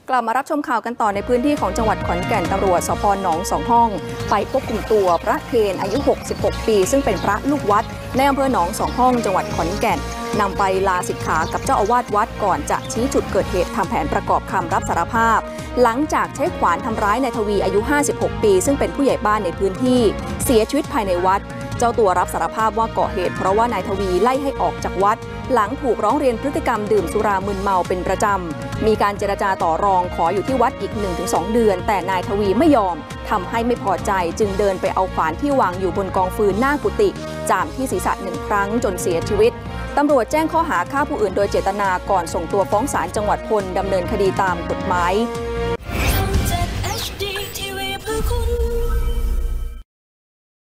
กลับมารับชมข่าวกันต่อในพื้นที่ของจังหวัดขอนแก่นตำรวจสภ.หนองสองห้องไปควบคุมตัวพระเคนอายุ 66 ปีซึ่งเป็นพระลูกวัดในอำเภอหนองสองห้องจังหวัดขอนแก่นนำไปลาสิกขากับเจ้าอาวาสวัดก่อนจะชี้จุดเกิดเหตุทำแผนประกอบคำรับสารภาพหลังจากใช้ขวานทำร้ายนายทวีอายุ 56 ปีซึ่งเป็นผู้ใหญ่บ้านในพื้นที่เสียชีวิตภายในวัดเจ้าตัวรับสารภาพว่าก่อเหตุเพราะว่านายทวีไล่ให้ออกจากวัดหลังถูกร้องเรียนพฤติกรรมดื่มสุรามึนเมาเป็นประจำมีการเจรจาต่อรองขออยู่ที่วัดอีก 1-2 เดือนแต่นายทวีไม่ยอมทำให้ไม่พอใจจึงเดินไปเอาขวานที่วางอยู่บนกองฟืนหน้ากุฏิจ่ามที่ศีรษะ1 ครั้งจนเสียชีวิตตำรวจแจ้งข้อหาฆ่าผู้อื่นโดยเจตนาก่อนส่งตัวฟ้องศาลจังหวัดพลดำเนินคดีตามกฎหมาย